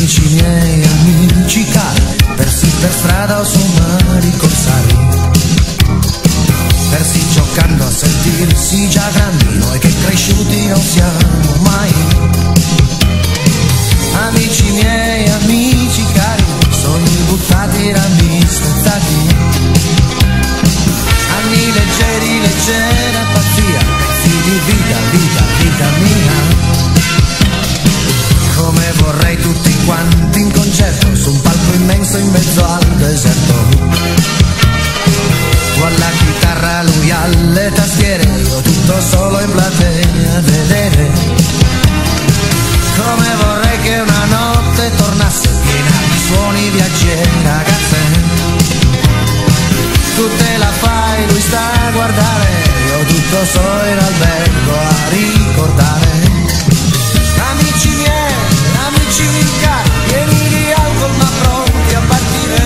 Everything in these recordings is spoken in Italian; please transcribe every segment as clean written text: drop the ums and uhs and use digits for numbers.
Amici miei, amici cari, persi per strada o su mari corsari, persi giocando a sentirsi già grandi, noi che cresciuti non siamo mai. Amici miei, amici cari, sogni buttati, rami spezzati, anni leggeri, leggera pazzia, pezzi di vita, vita, vita mia. Come vorrei tutti quanti in concerto su un palco immenso in mezzo al deserto. Tu alla chitarra, lui alle tastiere, io tutto solo in platea a vedere. Come vorrei che una notte tornasse piena di suoni viaggieri, ragazze. Tu te la fai, lui sta a guardare, io tutto solo in albergo a ricordare. Amici miei, amici cari, pieni di alcol ma pronti a partire,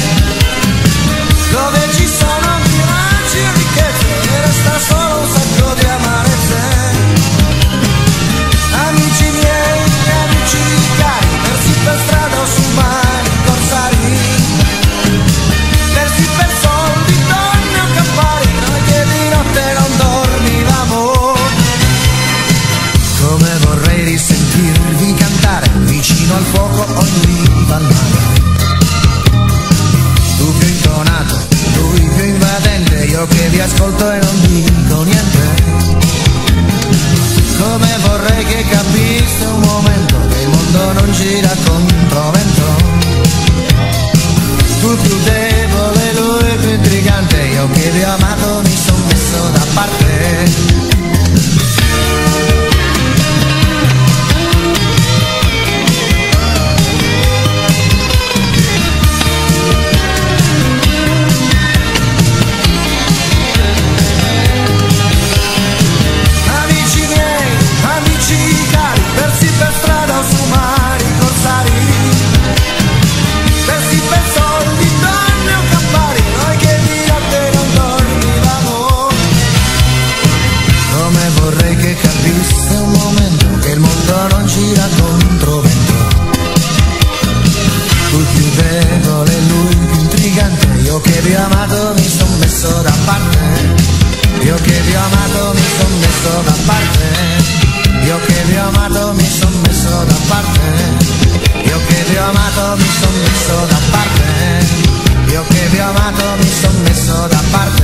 dove ci sono miraggi e ricchezze e resta solo un sacco di amarezze. Amici miei, amici cari, persi per strada o su mari corsari, persi per soldi, donne o campari, noi che di notte non dormivamo. Come vorrei risentirvi cantare vicino al fuoco o in riva al mare. Tu più intonato, lui più invadente, io che vi ascolto e non dico niente. Come vorrei che capisse un momento che il mondo non gira contro vento. Tu più debole, lui più intrigante, io che vi ho amato mi son messo da parte. Io che vi ho amato mi son messo da parte, io che vi ho amato mi son messo da parte, io che vi ho amato mi son messo da parte, io che vi ho amato mi son messo da parte, io che vi ho amato mi son messo da parte.